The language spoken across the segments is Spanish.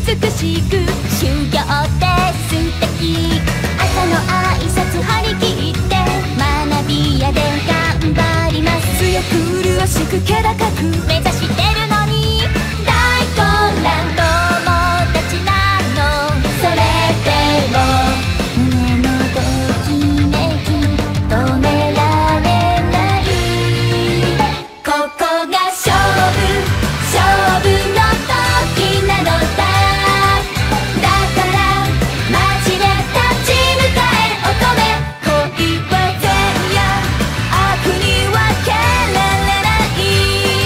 美しく修行って素敵。朝の挨拶張り切って学び屋で頑張ります。強く麗しく気高く目指してるのに大混乱友達なの。それでも胸のときめき止められない。ここが勝負の時なのだ。だから街で立ち向かえ乙女。恋は善や悪に分けられない。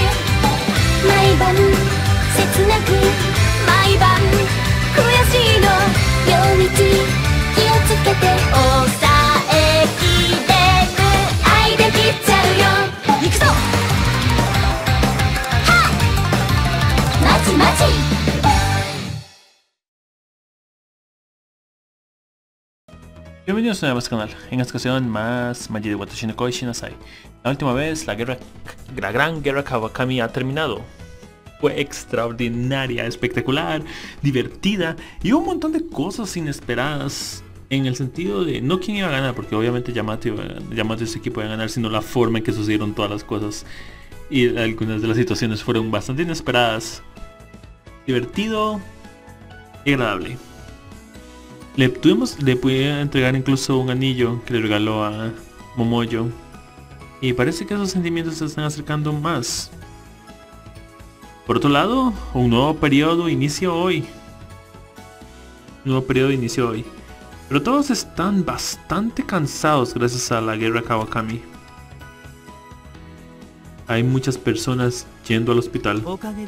毎晩切なく毎晩悔しいの。夜道気をつけて抑えきれる愛できちゃうよ。行くぞマチマチ。 Bienvenidos a nuestro canal. En esta ocasión más Maji de Watashi no Koichi Nasai. La última vez la gran guerra Kawakami ha terminado. Fue extraordinaria, espectacular, divertida y un montón de cosas inesperadas. En el sentido de no quién iba a ganar, porque obviamente Yamato y su equipo iban a ganar, sino la forma en que sucedieron todas las cosas. Y algunas de las situaciones fueron bastante inesperadas. Divertido y agradable. Le pude entregar incluso un anillo que le regaló a Momoyo. Y parece que esos sentimientos se están acercando más. Por otro lado, un nuevo periodo inició hoy. Pero todos están bastante cansados gracias a la guerra Kawakami. Hay muchas personas yendo al hospital.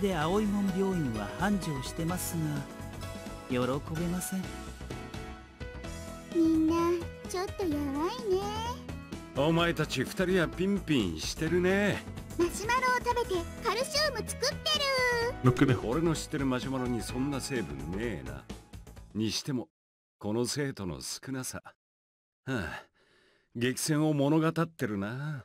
No creo. 俺の知ってるマシュマロにそんな成分ねえな。にしてもこの生徒の少なさ、はあ、激戦を物語ってるな。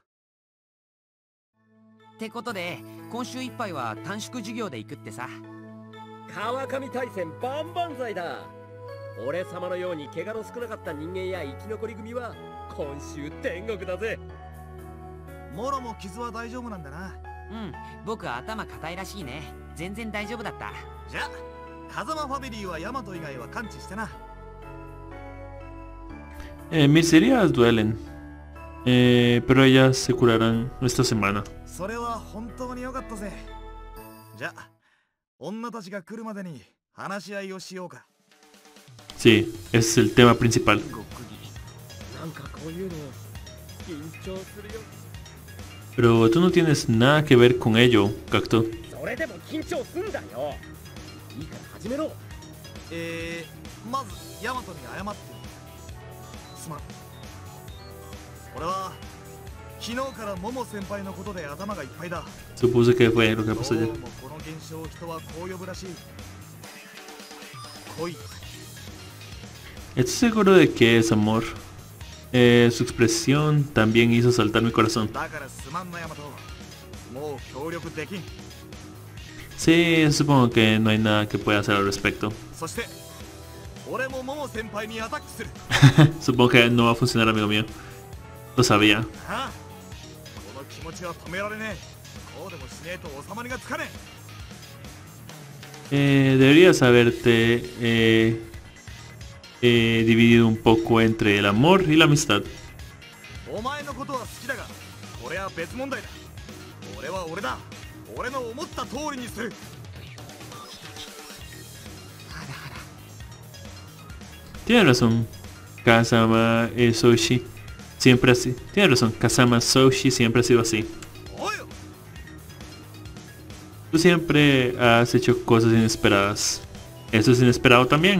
ってことで今週いっぱいは短縮授業で行くってさ。 川上大戦万々歳だ。俺様のように怪我の少なかった人間や生き残り組は今週天国だぜ。 モロも傷は大丈夫なんだな。 うん、僕は頭固いらしいね。全然大丈夫だった。 じゃあ風間ファミリーはヤマト以外は完治してな。 Mis heridas duelen, pero ellas se curarán esta semana. それは本当に良かったぜ。じゃあ女たちが来るまでに話し合いをしようか。 Sí, ese es el tema principal. なんかこういうの緊張するよ。 Pero tú no tienes nada que ver con ello, Cacto. それでも緊張すんだよ。いいから始めろ。 まずヤマトに謝ってる。すまん。俺は昨日からモモ先輩のことで頭がいっぱいだ。 Supuse que fue lo que pasó ayer. この現象を人はこう呼ぶらしい。恋。 Estoy seguro de que es amor. Su expresión también hizo saltar mi corazón. Sí, supongo que no hay nada que pueda hacer al respecto. Supongo que no va a funcionar, amigo mío. Lo sabía. Deberías haberte dividido un poco entre el amor y la amistad. Tienes razón, Kazama Soshi. Siempre así. Tienes razón, Kazama Soshi siempre ha sido así. Tú siempre has hecho cosas inesperadas. Eso es inesperado también.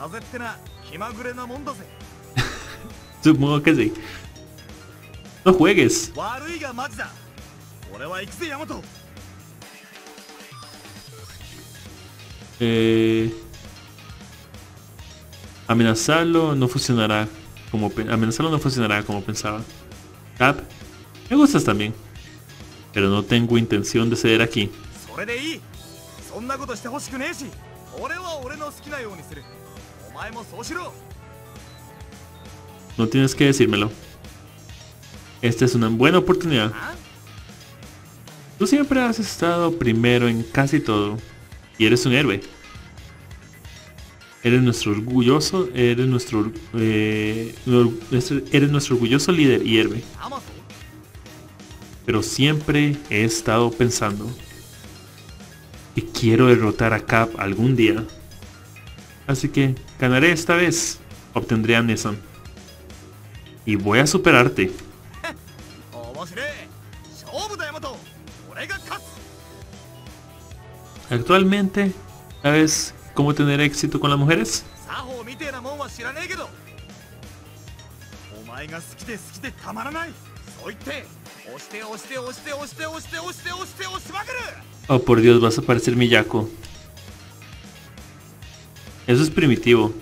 Supongo que sí. No juegues. Amenazarlo no funcionará como pensaba. Cap, me gustas también, pero no tengo intención de ceder aquí. 俺は俺の好きなようにする。お前もそうしろ。 No tienes que decírmelo. Esta es una buena oportunidad. Tú siempre has estado primero en casi todo. Y eres un héroe. Eres nuestro orgulloso, eres nuestro orgulloso líder y héroe. Pero siempre he estado pensando que quiero derrotar a Cap algún día. Así que ganaré esta vez. Obtendré a Nesan. Y voy a superarte. Actualmente, ¿sabes cómo tener éxito con las mujeres? Oh, por Dios, vas a parecer Miyako. Eso es primitivo.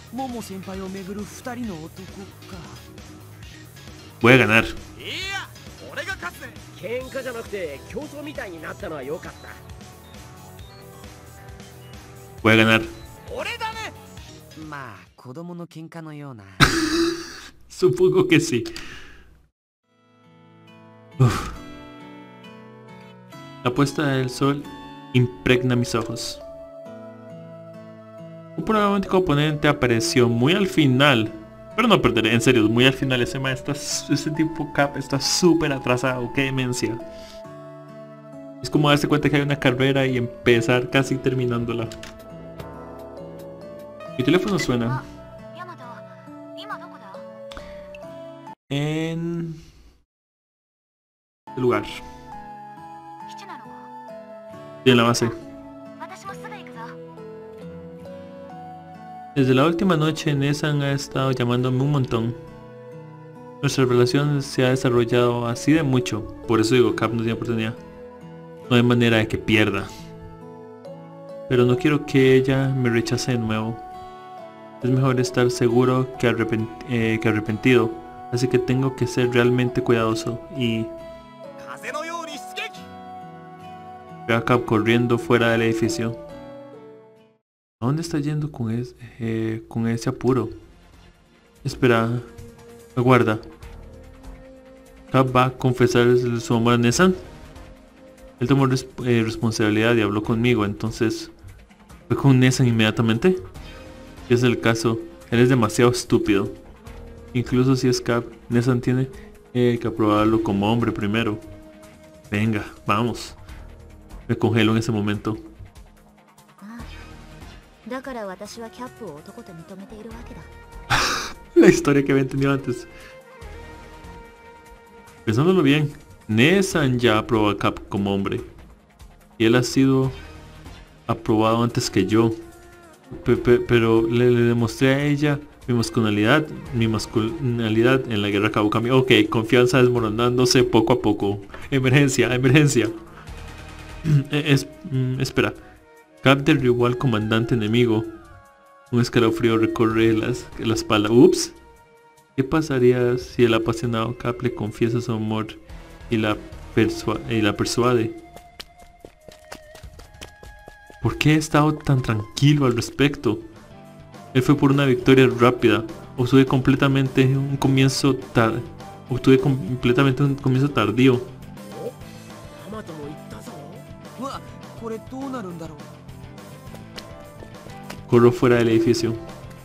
Voy a ganar. 喧嘩じゃなくて競争みたいになったのは良かった。 Voy a ganar. まあ子供の喧嘩のような。 Supongo que sí. Uf. La puesta del sol impregna mis ojos. Un problemático oponente apareció muy al final. Pero no perderé, en serio, muy al final. Ese tipo Cap está súper atrasado. Qué demencia. Es como darse cuenta que hay una carrera y empezar casi terminándola. Mi teléfono suena. En... el lugar. Y en la base. Desde la última noche Nesan ha estado llamándome un montón. Nuestra relación se ha desarrollado así de mucho. Por eso digo, Cap no tiene oportunidad. No hay manera de que pierda. Pero no quiero que ella me rechace de nuevo. Es mejor estar seguro que arrepentido. Así que tengo que ser realmente cuidadoso y... veo a Cap corriendo fuera del edificio. ¿A dónde está yendo con ese apuro? Espera, aguarda. Cap va a confesar su amor a Nesan. Él tomó responsabilidad y habló conmigo, entonces fue con Nesan inmediatamente. Si es el caso, él es demasiado estúpido. Incluso si es Cap, Nesan tiene que aprobarlo como hombre primero. Venga, vamos. Me congelo en ese momento. La historia que había entendido antes. Pensándolo bien, Nesan ya aprobó a Cap como hombre. Y él ha sido aprobado antes que yo. Pero le demostré a ella mi masculinidad en la guerra Kawakami. Ok, confianza desmoronándose poco a poco. Emergencia, emergencia. Espera. Cap derribó al comandante enemigo. Un escalofrío recorre la espalda. Ups. ¿Qué pasaría si el apasionado Cap le confiesa su amor y la persuade? ¿Por qué he estado tan tranquilo al respecto? Él fue por una victoria rápida. Obtuve completamente un comienzo tardío. Corro fuera del edificio.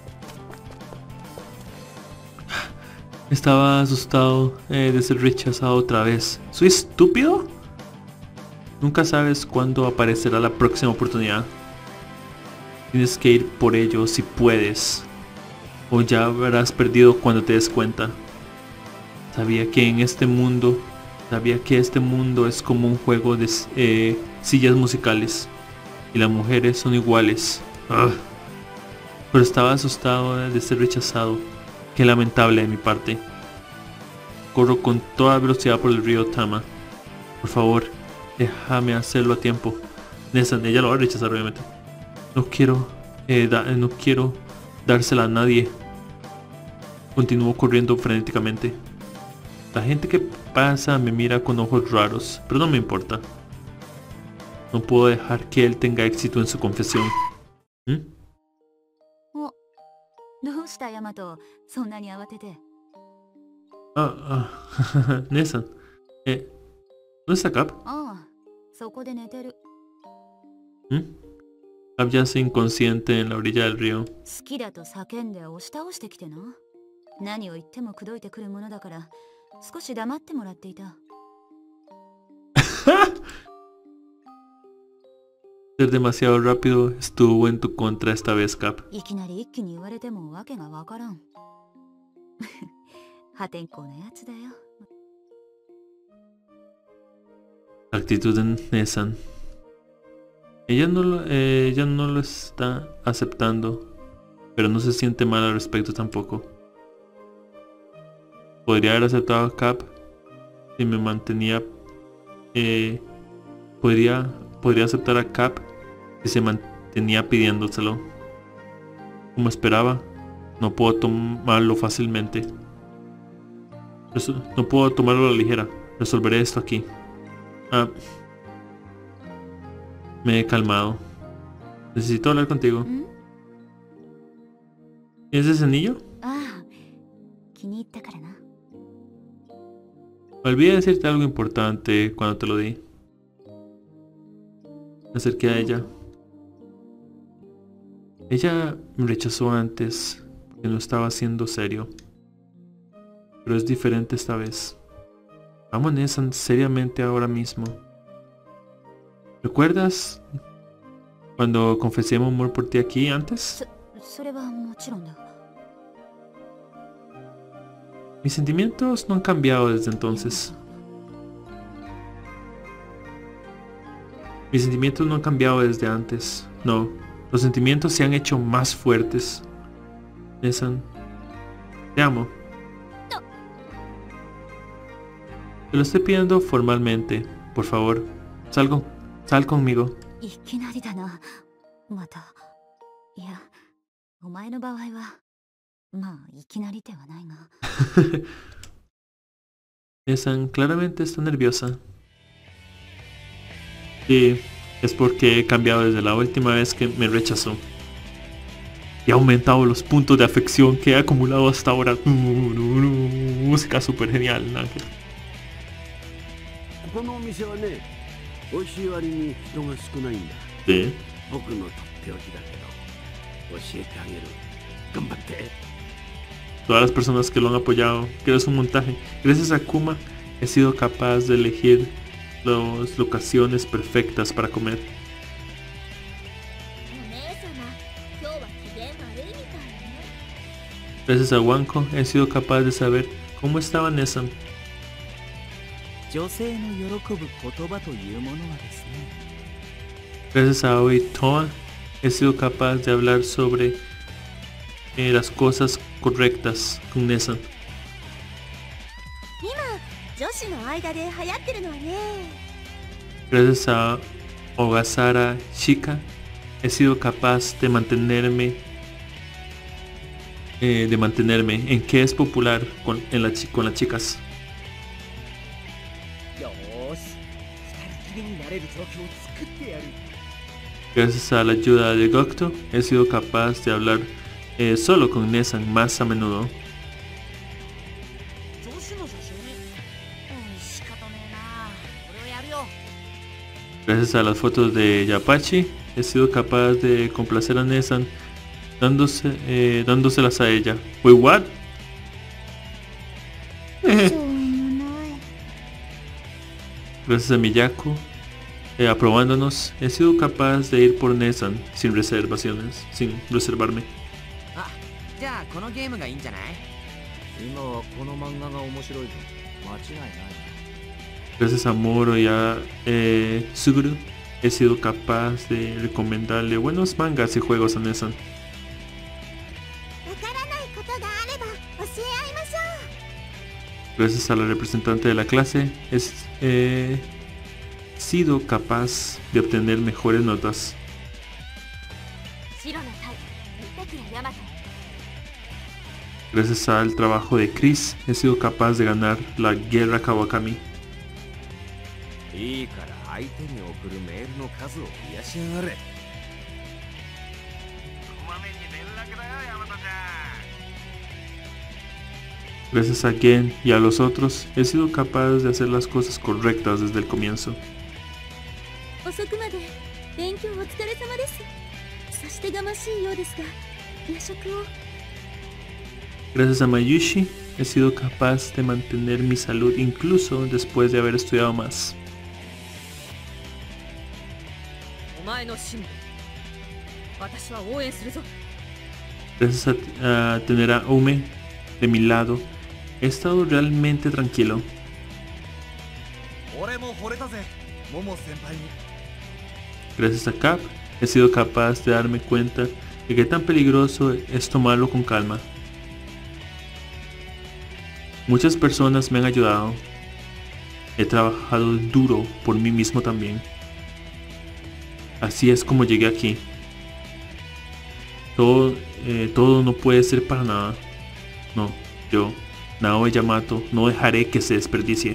Estaba asustado de ser rechazado otra vez. ¿Soy estúpido? Nunca sabes cuándo aparecerá la próxima oportunidad. Tienes que ir por ello si puedes. O ya habrás perdido cuando te des cuenta. Sabía que este mundo es como un juego de sillas musicales. Y las mujeres son iguales. Ugh. Pero estaba asustado de ser rechazado. Qué lamentable de mi parte. Corro con toda velocidad por el río Tama. Por favor, déjame hacerlo a tiempo. Nesan, ella lo va a rechazar obviamente. No quiero dársela a nadie. Continúo corriendo frenéticamente. La gente que pasa me mira con ojos raros, pero no me importa. No puedo dejar que él tenga éxito en su confesión. ¿Mm? お、どうしたヤマト、そんなに慌てて。 Nesan. ¿Dónde está Cap? ああ、そこで寝てる。 ¿Mm? Cap yace inconsciente en la orilla del río. 好きだと叫んで押し倒してきてな。何を言っても口説いてくるものだから、少し黙ってもらっていた。 Ser demasiado rápido estuvo en tu contra esta vez, Cap. いきなり一気に言われてもわけがわからん。破天荒なやつだよ。 La actitud de Nesan. Ella no lo está aceptando, pero no se siente mal al respecto tampoco. Podría haber aceptado a Cap si me mantenía... podría aceptar a Cap si se mantenía pidiéndoselo. Como esperaba, no puedo tomarlo fácilmente. No puedo tomarlo a la ligera. Resolveré esto aquí. Me he calmado. Necesito hablar contigo. ¿Tienes ese anillo? ああ、気に入ったからな。 Olvidé decirte algo importante cuando te lo di. Me acerqué a ella. Ella me rechazó antes porque no estaba siendo serio. Pero es diferente esta vez. Amo a Nesan seriamente ahora mismo. ¿Recuerdas cuando confesé mi amor por ti aquí antes? それはもちろんだ。 Mis sentimientos no han cambiado desde entonces. Mis sentimientos no han cambiado desde antes. No, los sentimientos se han hecho más fuertes. Nesan, te amo. Te lo estoy pidiendo formalmente. Por favor, sal conmigo. いきなりだな。また。いや、お前の場合は、まあ、いきなりではないが。 Nesan claramente está nerviosa. Sí, es porque he cambiado desde la última vez que me rechazó. Y he aumentado los puntos de afección que he acumulado hasta ahora. Música super genial, Ángel. このお店はね、美味しい割に人が少ないんだ。 Sí. 僕のとっておきだけど、教えてあげる。頑張って。 Todas las personas que lo han apoyado, que es un montaje. Gracias a Kuma he sido capaz de elegir las locaciones perfectas para comer. お姉様、今日は機嫌悪いみたいね。 Gracias a Wanko he sido capaz de saber cómo estaba Nesan. 女性の喜ぶ言葉というものはですね。 Gracias a Aoi Toa he sido capaz de hablar sobre las cosas correctas con Nesan. 女子の間で流行ってるのはね。 Gracias a Ogasara Shika he sido capaz de mantenerme en qué es popular con las chicas. よーし、二人きりになれる状況を作ってやる。 Gracias a la ayuda de Gokto he sido capaz de hablar solo con Nesan más a menudo. 女子の写真。仕方ねえな。これをやるよ。 Gracias a las fotos de Yapachi he sido capaz de complacer a Nesan dándoselas a ella. Wait, what? しょうもない。 Gracias a Miyako aprobándonos, he sido capaz de ir por Nesan sin reservarme. あ、じゃあこのゲームがいいんじゃない？ 今はこの漫画が面白いと間違いない。 Gracias a Moro y a Suguru he sido capaz de recomendarle buenos mangas y juegos a Nesan. わからないことがあれば教え合いましょう。 Gracias a la representante de la clase he sido capaz de obtener mejores notas. 白のタイ、板倉ヤマト。 Gracias al trabajo de Chris he sido capaz de ganar la guerra Kawakami. いいから相手に送るメールの数を増やしやがれ。 Gracias a Gen y a los otros, he sido capaz de hacer las cosas correctas desde el comienzo. 遅くまで勉強お疲れ様です。差し出がましいようですが、夜食を。 Gracias a Mayushi, he sido capaz de mantener mi salud incluso después de haber estudiado más. お前の進歩私は応援するぞ。 Gracias a tener a Ume de mi lado, he estado realmente tranquilo. 俺も惚れたぜ、モモ先輩に。 Gracias a Cap, he sido capaz de darme cuenta de qué tan peligroso es tomarlo con calma. Muchas personas me han ayudado. He trabajado duro por mí mismo también. Así es como llegué aquí. Todo no puede ser para nada. No, yo, Naoe Yamato, no dejaré que se desperdicie.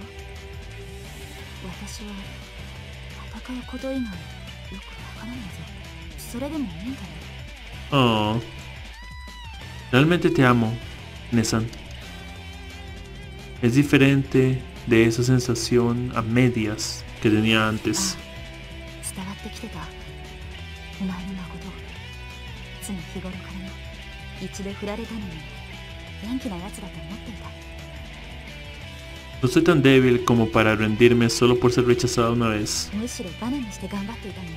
私は戦うこと以外よくわからないぞ。それでもいいんだよ。 Oh, realmente te amo, Nesan. Es diferente de esa sensación a medias que tenía antes. 伝わってきてた。お前の誠。常日頃からの一度振られたのに元気なやつだと思っていた。 No soy tan débil como para rendirme solo por ser rechazado una vez. むしろバネにして頑張っていたのよ。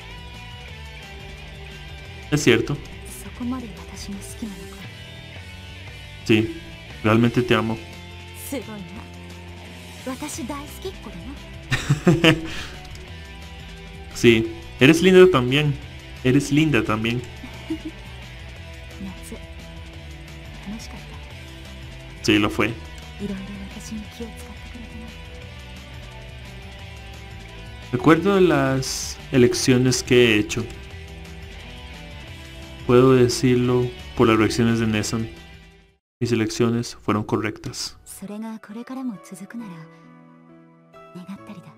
Es cierto, そこまで私の好きなのか。 sí, realmente te amo. すごいな。私大好きっ子だな。 Sí, eres linda también. Eres linda también. 夏楽しかった。 Sí, lo fue. いろいろ私に気を使ってくれたな。 Recuerdo las elecciones que he hecho. Puedo decirlo por las reacciones de Nesan. Mis elecciones fueron correctas. それがこれからも続くなら願ったりだ。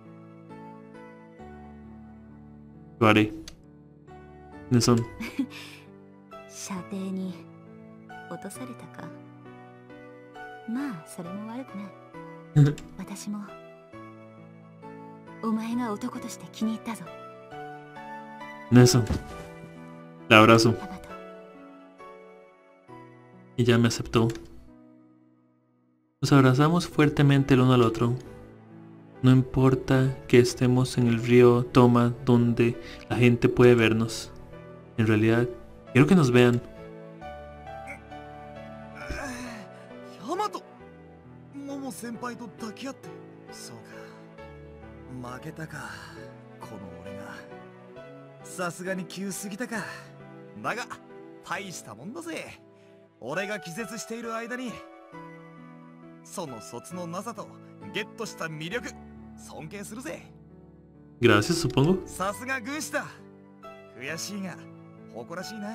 Lo haré. Nesan, 射程に落とされたか。まあそれも悪くない。私もお前が男として気に入ったぞ。 Nesan. La abrazo. ヤマト。 Ella me aceptó. Nos abrazamos fuertemente el uno al otro. No importa que estemos en el río Toma donde la gente puede vernos. En realidad, quiero que nos vean. ヤマト、モモ先輩と抱き合って。そうか、負けたか、この俺が。さすがに急すぎたか。だが大したもんだぜ。俺が気絶している間にその卒のなさとゲットした魅力尊敬するぜ。 Gracias, supongo. さすが軍師だ。悔しいが誇らしいな。 ヤ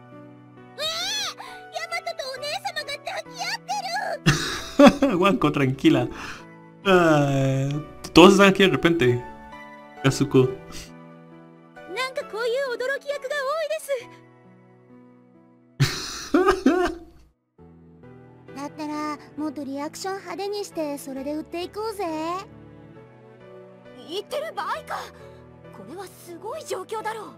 マトとお姉様が抱き合ってる。 Wanko, tranquila. Todos están aquí de repente. Kazuko. なんかこういう驚き役が多いです。だったらもっとリアクション派手にしてそれで売っていこうぜ。言ってる場合か。これはすごい状況だろう。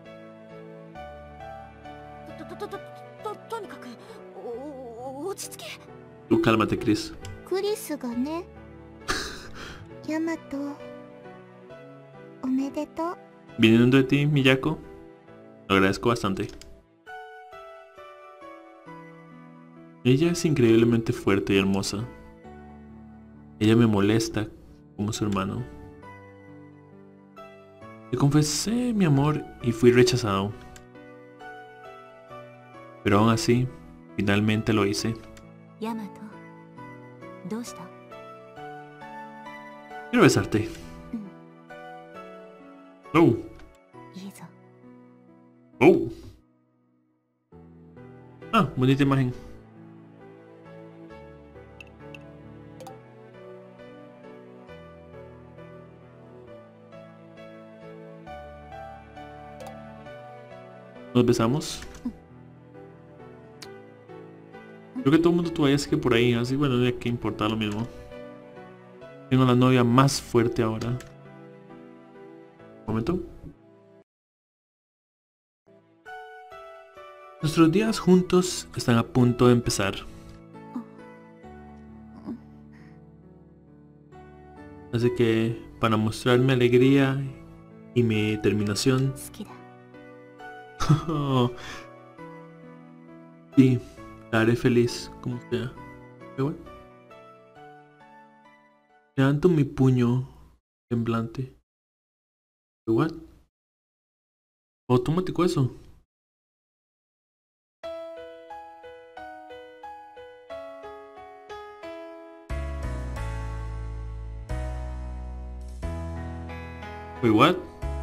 とにかく落ち着け。 Tú cálmate, Chris. クリスがね。ヤマトおめでとう。 Viniendo de ti, Miyako, lo agradezco bastante. Ella es increíblemente fuerte y hermosa. Ella me molesta como su hermano. Le confesé mi amor y fui rechazado. Pero aún así, finalmente lo hice. ヤマトどうした？ Quiero besarte. Oh, いいぞ。 oh. Ah, bonita imagen. Nos besamos. Creo que todo el mundo todavía sigue por ahí, así bueno, de que importa lo mismo. Tengo la novia más fuerte ahora. Un momento. Nuestros días juntos están a punto de empezar. Así que, para mostrar mi alegría y mi determinación, 好きだ sí, la haré feliz, como sea. Pero bueno. Levanto mi puño temblante. ¿What? Automático eso. Wait, what?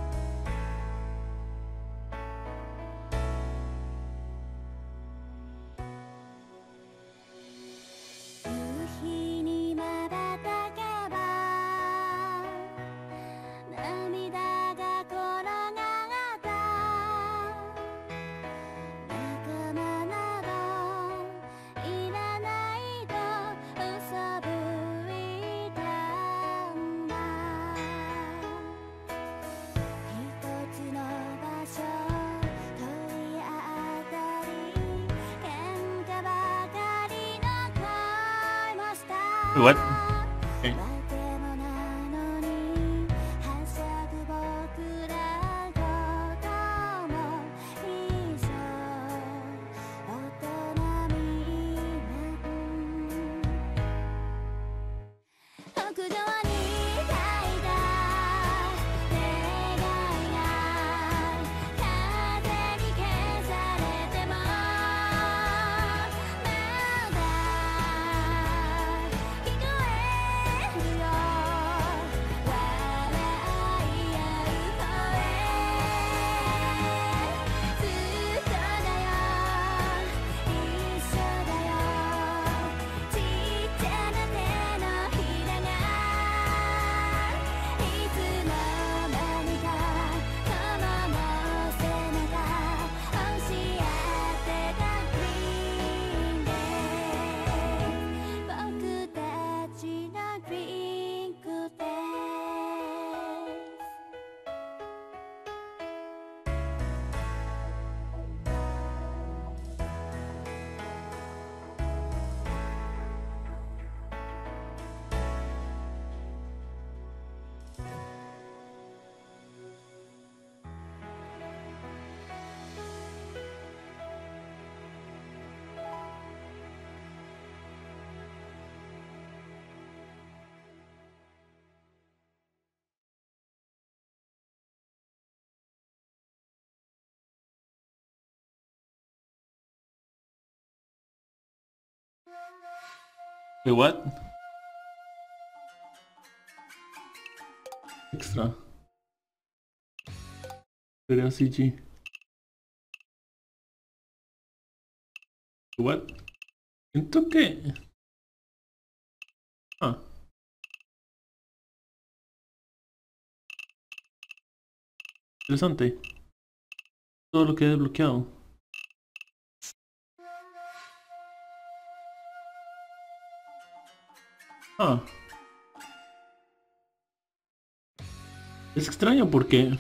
What? Okay. Wait, what? Extra. Sería CG. What? Siento que... Ah. Interesante. Todo lo que he desbloqueado. Ah. Es extraño porque...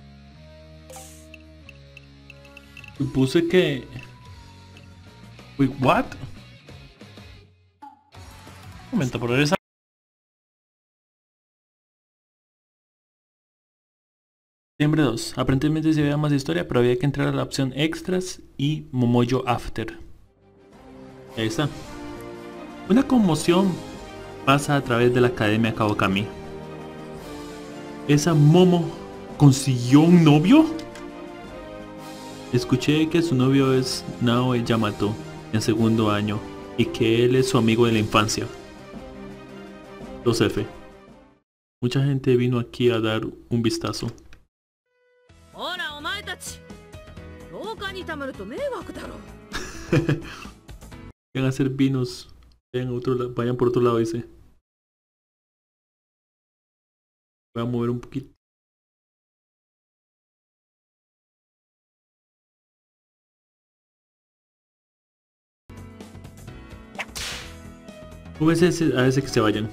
supuse que... Wait, what? Un momento, por esa... Septiembre 2. Aparentemente se veía más historia, pero había que entrar a la opción extras y Momoyo After. Ahí está. Una conmoción pasa a través de la Academia Kawakami. ¿Esa Momo consiguió un novio? Escuché que su novio es Naoe Yamato en segundo año y que él es su amigo de la infancia. 2F. Mucha gente vino aquí a dar un vistazo. ほらお前たち廊下にたまると迷惑だろ Vayan a hacer vinos. Vayan por otro lado, dice. Voy a mover un poquito. a veces que se vayan.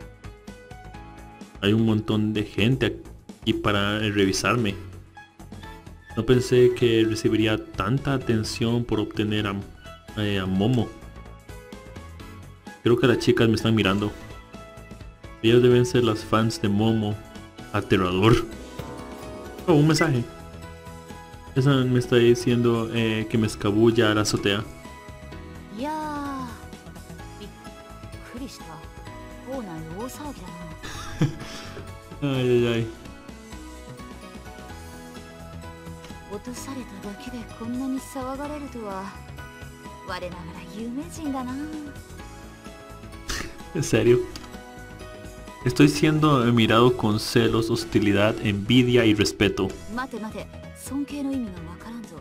Hay un montón de gente aquí para revisarme. No pensé que recibiría tanta atención por obtener a Momo. Creo que las chicas me están mirando. Ellas deben ser las fans de Momo. Aterrador. Oh, un mensaje. Esa me está diciendo que me escabulla a la azotea. いやー、びっくりした。校内大騒ぎだな。 Ay, ay, ay. 落とされただけでこんなに騒がれるとは我ながら有名人だな。 ¿En serio? Estoy siendo mirado con celos, hostilidad, envidia y respeto. 待て待て、尊敬の意味がわからんぞ。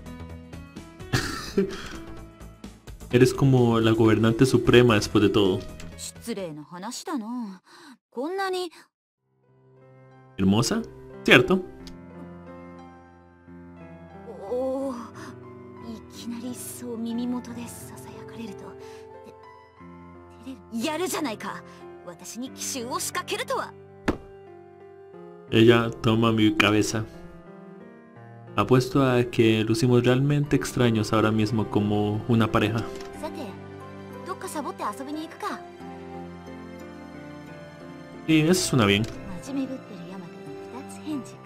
Eres como la gobernante suprema después de todo. 失礼な話だな。こんなに。 ¿Hermosa? ¿Cierto? おお、いきなりそう耳元でささやかれると照れる。やるじゃないか。私に奇襲を仕掛けるとは。 Ella toma mi cabeza. Apuesto a que lucimos realmente extraños ahora mismo como una pareja. さて、どっかサボって遊びに行くか。 Y eso suena bien. 真面目ぶってるヤマトの二つ返事か。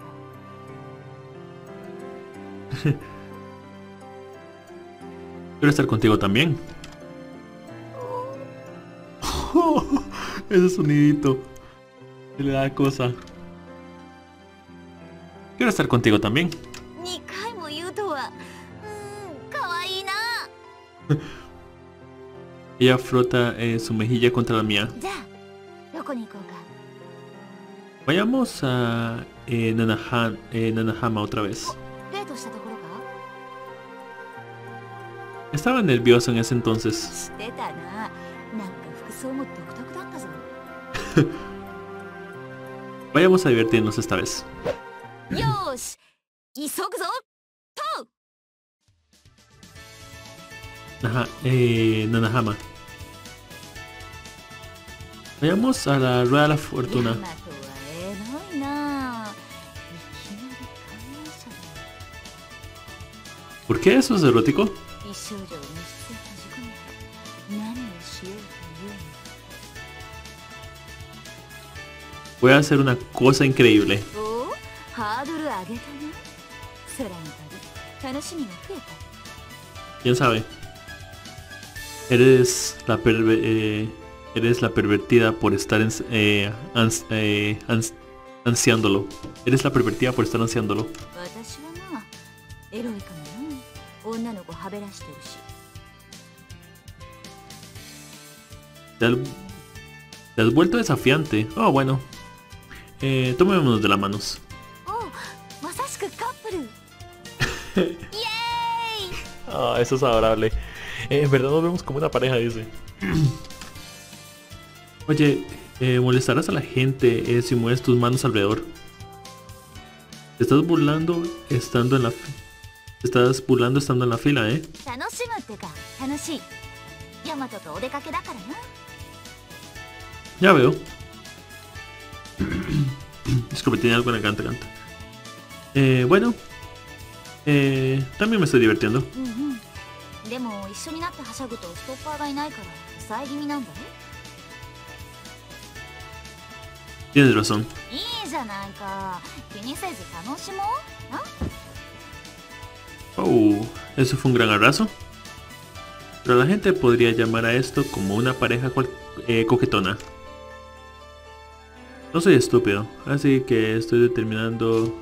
Quiero estar contigo también. Ese sonidito. Se le da cosa. Quiero estar contigo también. 2回も言うとは。かわいいな。 Ella frota su mejilla contra la mía. じゃあ、どこに行こうか。 Vayamos a Nanahama otra vez. デートしたところか。 Estaba nervioso en ese entonces. してたな。なんか服装も独特だったぞ。 Vayamos a divertirnos esta vez. よーし、急ぐぞ。とう。 Nanahama. Vayamos a la Rueda de la Fortuna. ヤマトは偉いな。いきなり観覧車だ。 ¿Por qué eso es erótico? 美少女を密室へ閉じ込めて何をしようというの。 Voy a hacer una cosa increíble. おお、ハードル上げたな。空の旅、楽しみが増えた。 ¿Quién sabe? Eres la pervertida por estar ansiándolo. Eres la pervertida por estar ansiándolo. 私はな、エロいかもな。女の子はべらしてるし。 Te has vuelto desafiante. Oh, bueno. Tomémonos de las manos. おう、まさしくカップル。イエーイ。 Ah, eso es adorable. En verdad nos vemos como una pareja, dice. Oye, molestarás a la gente si mueves tus manos alrededor. Te estás burlando estando en la fila, ¿eh? 楽しむってか、楽しい。ヤマトとお出かけだからな。 Ya veo. Disculpe, tiene algo en la garganta. Bueno. También me estoy divirtiendo. うんうん。でも一緒になってはしゃぐとストッパーがいないから抑え気味なんだろ。 Tienes razón. いいじゃないか。気にせず楽しもう。な。 Oh, eso fue un gran abrazo. Pero la gente podría llamar a esto como una pareja coquetona. No soy estúpido, así que estoy determinando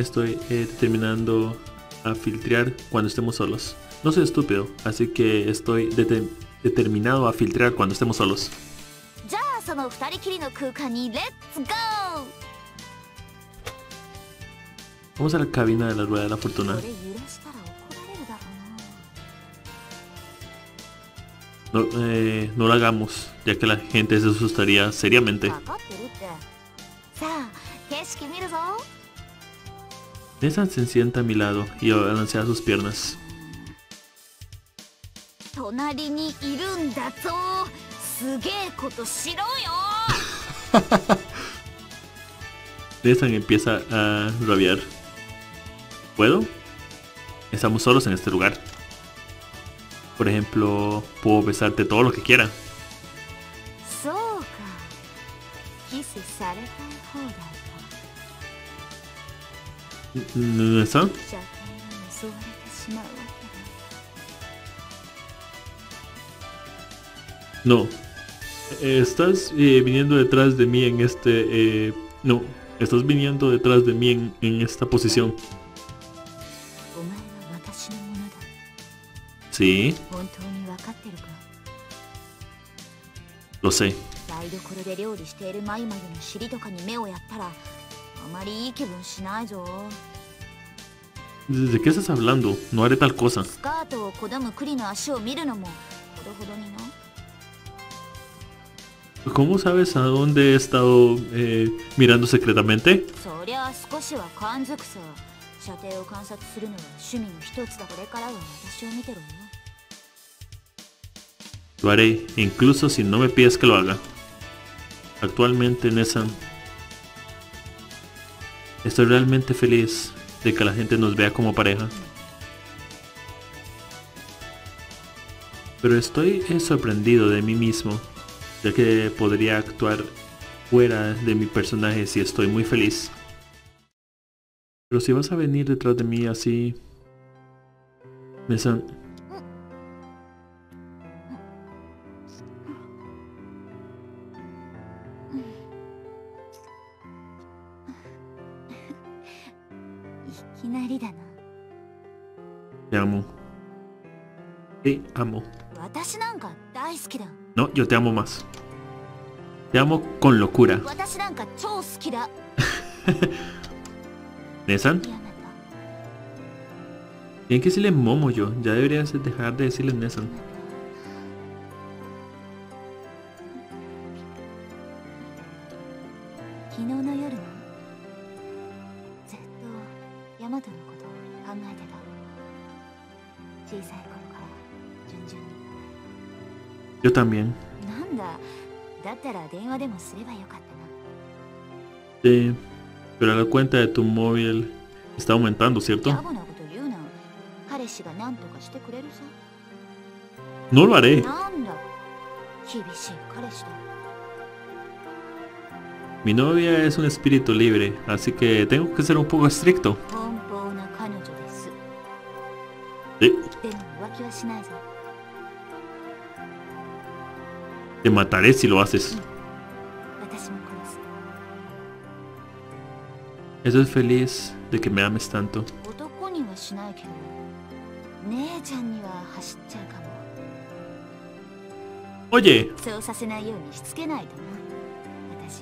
a filtrar cuando estemos solos. No soy estúpido, así que estoy determinado a filtrar cuando estemos solos. じゃあその二人きりの空間にレッツゴー。 Vamos a la cabina de la Rueda de la Fortuna. これ揺らしたら怒られるだろうな。 No lo hagamos, ya que la gente se asustaría seriamente. 分かってるって。さあ景色見るぞ。 Nessa se sienta a mi lado y balancea sus piernas. 隣にいるんだぞ。 すげえことしろよ。 Nesan empieza a rabiar. ¿Puedo? Estamos solos en este lugar. Por ejemplo, puedo besarte todo lo que quiera. そうか、キスされたい放題か。 ¿Nesan? 射程に襲われてしまうわけだ。 No. Estás viniendo detrás de mí en este... no. Estás viniendo detrás de mí en esta posición. お前は私のものだ。 Sí, 本当に分かってるか。 lo sé. 台所で料理しているマイマユの尻とかに目をやったら、あまりいい気分しないぞ。 ¿De qué estás hablando? No haré tal cosa. スカートを好む栗の足を見るのもほどほどにな。 ¿Cómo sabes a dónde he estado mirando secretamente? そりゃ少しは感づくさ。射程を観察するのは趣味の一つだ。これからは私を見てろよ。 Lo haré, incluso si no me pides que lo haga. Actualmente, Nesan, estoy realmente feliz de que la gente nos vea como pareja. Pero estoy sorprendido de mí mismo, ya que podría actuar fuera de mi personaje si estoy muy feliz. Pero si vas a venir detrás de mí así... Nesan... いきなりだな。 Te amo. Te amo. 私なんか大好きだ。 No, yo te amo más. Te amo con locura. 私なんか超好きだ。 ¿Nesan? やめた。 Tienen que decirle Momo yo. Ya deberías dejar de decirle Nesan. 昨日の夜な、ずっとヤマトのことを考えてた。小さい頃から順々に。 Yo también. なんだ、だったら電話でもすればよかったな。 Sí. Pero la cuenta de tu móvil está aumentando, ¿cierto? 野暮なこと言うな。彼氏が何とかしてくれるさ。 No lo haré. なんだ、厳しい彼氏だ。 Mi novia es un espíritu libre, así que tengo que ser un poco estricto. 奔放な彼女です。 Sí. でも浮気はしないぞ。 Te mataré si lo haces. 私も殺す。 Estoy feliz de que me ames tanto. 男にはしないけど、姉ちゃんには走っちゃうかも。 Oye, そうさせないようにしつけないとな。私。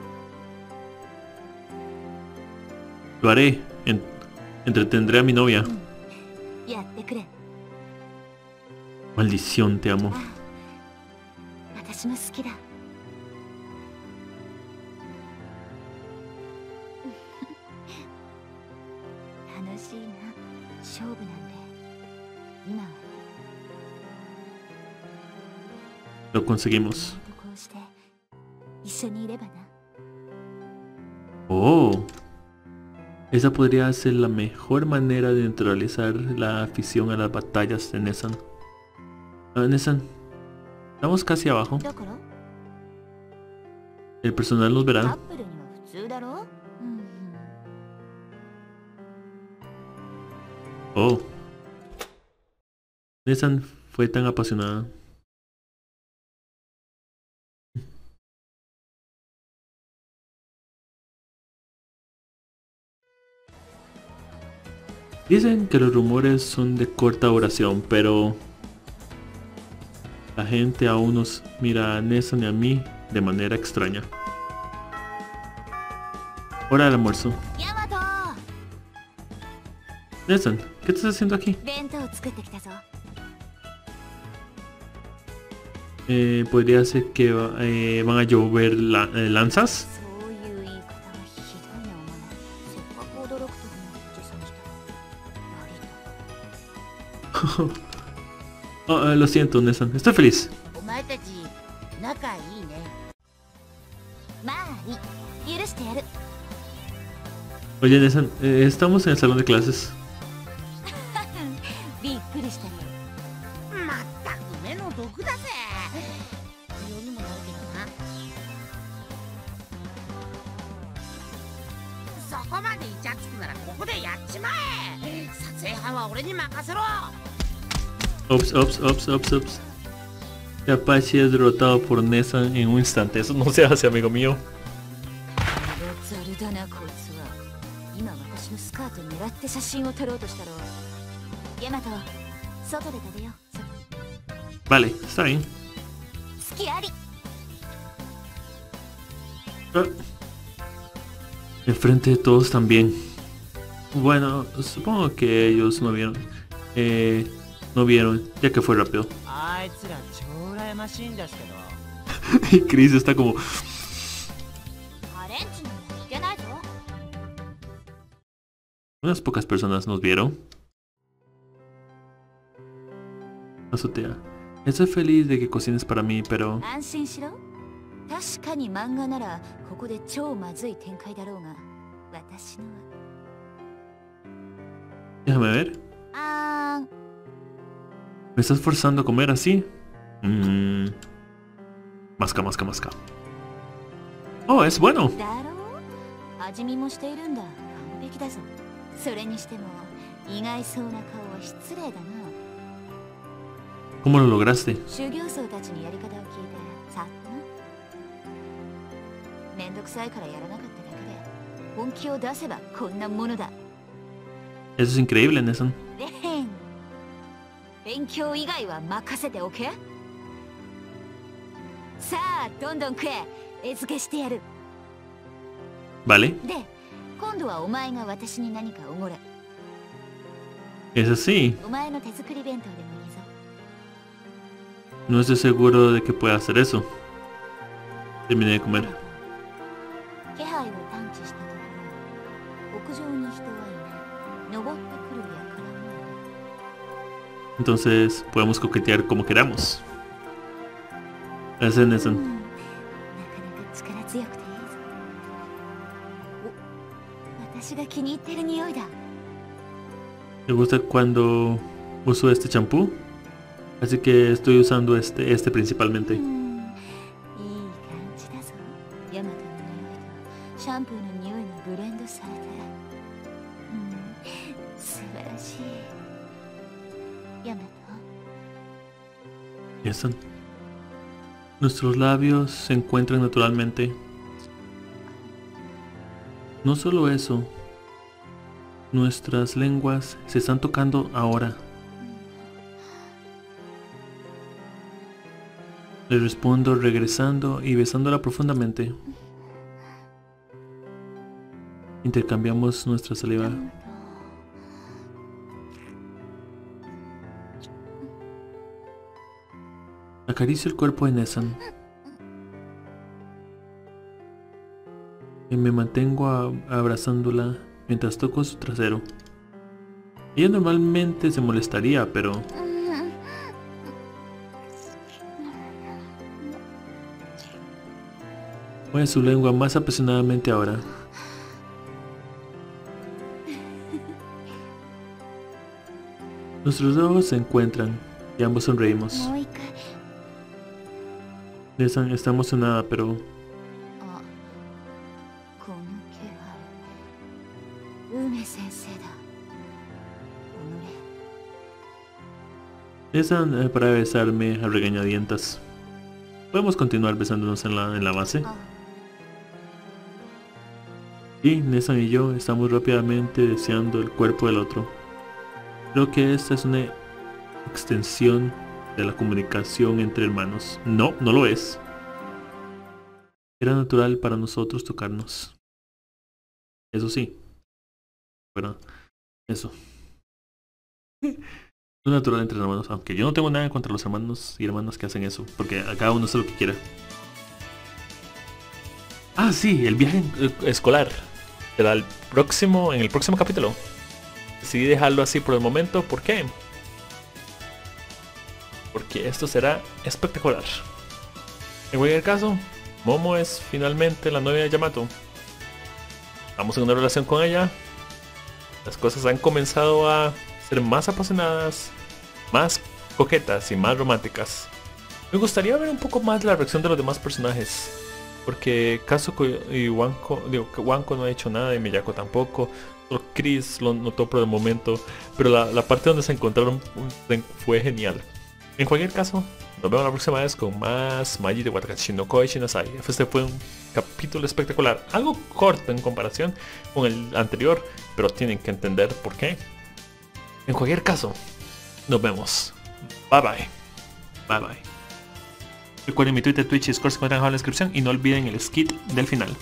lo haré. Entretendré a mi novia. やってくれ。 Maldición, te amo. 私も好きだ。楽しいな。勝負なんで。今は Lo conseguimos. こうして一緒にいればな。 Oh. Esa podría ser la mejor manera de neutralizar la afición a las batallas de Nesan. Nesan, estamos casi abajo. だから El personal nos カッ verá. プルには普通だろ。うんうん。 Oh. Nesan fue tan apasionada. Dicen que los rumores son de corta duración, pero la gente aún nos mira a Nesan y a mí de manera extraña. Hora del almuerzo. ヤマト、 Nesan, ¿qué estás haciendo aquí? 弁当作ってきたぞ。 Podría ser que van a llover lanzas. そういう言い方はひどいな、お前。せっかく驚くと思って持参した。やりと。 Lo siento, Nesan. Estoy feliz. お前たち、 仲いいね。 まあいい、許してやる。 Oye, Nesan, estamos en el salón de clases. びっくりしたよ。 まったく目の毒だぜ。不要にもなるけどな。そこまでイチャつくならここでやっちまえ。撮影班は俺に任せろ。 Ops. Apache es derrotado por Nesan en un instante. Eso no se hace, amigo mío. ザルだなこいつは。今私のスカート狙って写真を撮ろうとしたろ。ヤマト、外で食べよう。 Vale, está bien. 好きあり。 Enfrente de todos también. Bueno, supongo que ellos no vieron. No vieron, ya que fue rápido. あいつら超羨ましいんですけど。 Y Chris está como. ハレンチなんていけないぞ。 Unas pocas personas nos vieron. Azotea. Estoy feliz de que cocines para mí, pero. 安心しろ。確かに漫画ならここで超まずい展開だろうが、私のは。 Déjame ver. ¿Me estás forzando a comer así? Masca. Oh, es bueno. だろう？味見もしているんだ。完璧だぞ。それにしても意外そうな顔は失礼だな。 ¿Cómo lo lograste? 修行僧たちにやり方を聞いてさっとな。めんどくさいからやらなかっただけで本気を出せばこんなものだ。 Eso es increíble, Nesan. レン、勉強以外は任せておけ。さあどんどん食え。餌付けしてやる。 Vale. で、今度はお前が私に何かおごれ。 Es así. お前の手作り弁当でもいいぞ。 No estoy seguro de que pueda hacer eso. Terminé de comer. 気配を探知したところ、屋上に人はいない。登ってくるやからも。 Entonces podemos coquetear como queramos. Gracias, Nesan. なかなか力強くていいぞ。お、私が気に入ってる匂いだ。 Me gusta cuando uso este champú. Así que estoy usando este principalmente. いい感じだぞ。ヤマトの匂いとシャンプーの匂いがブレンドされて。素晴らしい。ヤマト。 Nesan. Nuestros labios se encuentran naturalmente. No solo eso. Nuestras lenguas se están tocando ahora. Le respondo regresando y besándola profundamente. Intercambiamos nuestra saliva. Acaricio el cuerpo de Nesan. Y me mantengo abrazándola mientras toco su trasero. Ella normalmente se molestaría, pero... mueve su lengua más apasionadamente ahora. Nuestros ojos se encuentran y ambos sonreímos. もう一回。 Nesan está emocionada, pero... あ、この気配。梅先生だ。 Nesan para besarme a regañadientas. Podemos continuar besándonos en la base. Y Nesan y yo estamos rápidamente deseando el cuerpo del otro. Creo que esta es una extensión de la comunicación entre hermanos. No, no lo es. Era natural para nosotros tocarnos. Eso sí. Bueno, eso. Es natural entre hermanos, aunque yo no tengo nada contra los hermanos y hermanas que hacen eso, porque a cada uno hace lo que quiera. Ah, sí, el viaje escolar. Será en el próximo capítulo. Decidí dejarlo así por el momento, ¿por qué? Porque esto será espectacular. En cualquier caso, Momo es finalmente la novia de Yamato. Estamos en una relación con ella. Las cosas han comenzado a ser más apasionadas, más coquetas y más románticas. Me gustaría ver un poco más la reacción de los demás personajes, porque Kazuko y Wanko, digo que Wanko no ha hecho nada y Miyako tampoco. Solo Chris lo notó por el momento, pero la parte donde se encontraron fue genial. En cualquier caso, nos vemos la próxima vez con más Maji de Watashi no Koichi Nasai. Este fue un capítulo espectacular, algo corto en comparación con el anterior, pero tienen que entender por qué. En cualquier caso, nos vemos. Bye bye. Bye bye. Recuerden mi Twitter, Twitch y Discord se encuentran abajo en la descripción y no olviden el skit del final.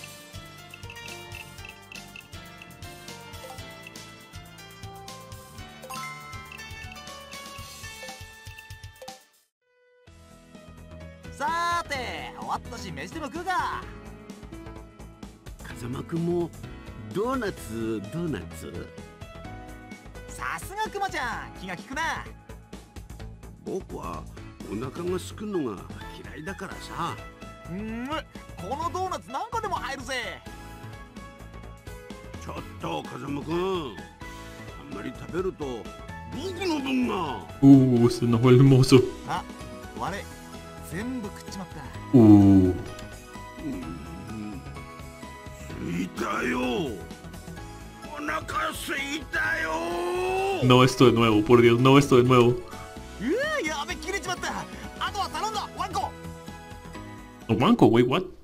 風間くんもドーナツさすがクマちゃん、気が利くな。 僕はお腹がすくのが嫌いだからさ。 このドーナツ何個でも入るぜ。 ちょっと風間くん、あんまり食べると僕の分が。 Se enojó el mozo. あ、悪い。全部食っちまった。 いたよ。お腹すいたよ。 No esto de nuevo, por Dios, no esto de nuevo. やべ、切れちまった。あとは頼んだ、ワンコ。 Wanko, wait, what?